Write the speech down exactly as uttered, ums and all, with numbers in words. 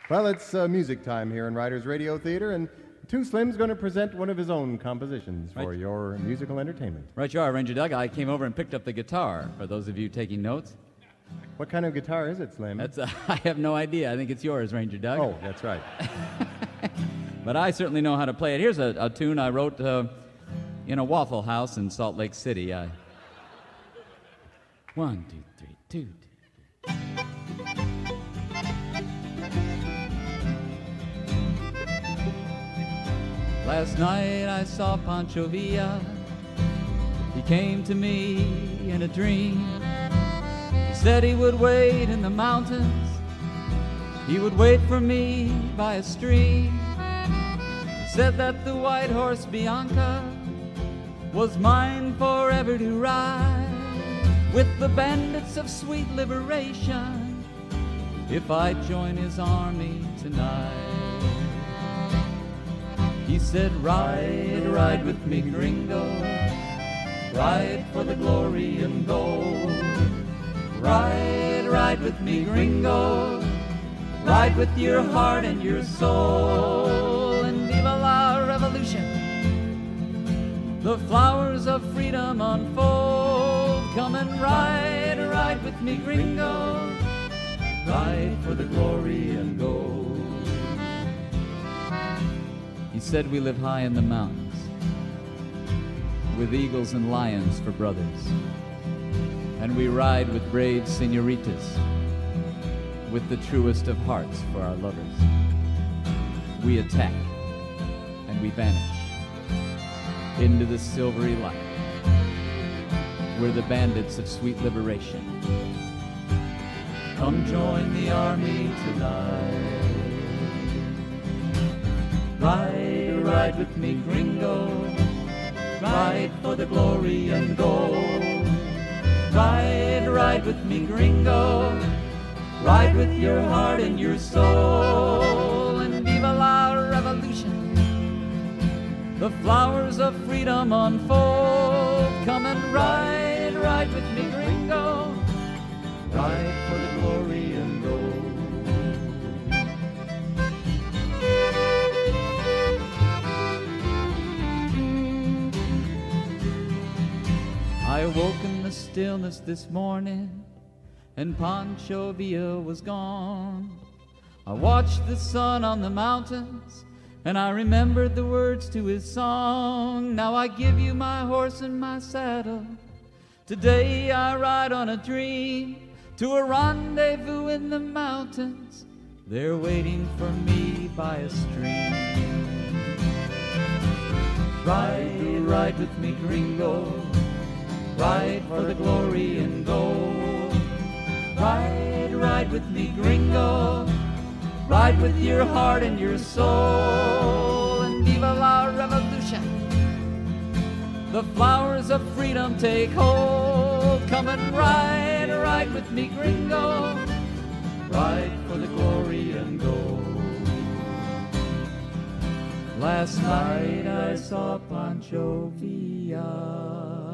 Well, it's uh, music time here in Riders Radio Theater, and Two Slim's going to present one of his own compositions for Right. your musical entertainment. Right you are, Ranger Doug. I came over and picked up the guitar, for those of you taking notes. What kind of guitar is it, Slim? That's uh, I have no idea. I think it's yours, Ranger Doug. Oh, that's right. But I certainly know how to play it. Here's a, a tune I wrote uh, in a Waffle House in Salt Lake City. I... One, two, three, two, two, three. Last night I saw Pancho Villa. He came to me in a dream. He said he would wait in the mountains. He would wait for me by a stream. He said that the white horse Bianca was mine forever to ride with the bandits of sweet liberation if I join his army tonight. He said, ride, ride with me, gringo, ride for the glory and gold. Ride, ride with me, gringo, ride with your heart and your soul. And viva la revolution, the flowers of freedom unfold. Come and ride, ride with me, gringo, ride for the glory and gold. He said we live high in the mountains, with eagles and lions for brothers, and we ride with brave senoritas, with the truest of hearts for our lovers. We attack, and we vanish into the silvery light. We're the bandits of sweet liberation. Come join the army tonight. Ride, ride with me, gringo, ride for the glory and gold. Ride, ride with me, gringo, ride with your heart and your soul. And viva la revolution, the flowers of freedom unfold. Come and ride, ride with me, gringo, ride for the glory and gold. I awoke in the stillness this morning, and Pancho Villa was gone. I watched the sun on the mountains, and I remembered the words to his song. Now I give you my horse and my saddle. Today I ride on a dream to a rendezvous in the mountains. They're waiting for me by a stream. Ride, ride with me, gringo, ride for the glory and gold. Ride, ride with me, gringo, ride with your heart and your soul. And viva la revolution, the flowers of freedom take hold. Come and ride, ride with me, gringo, ride for the glory and gold. Last night I saw Pancho Villa.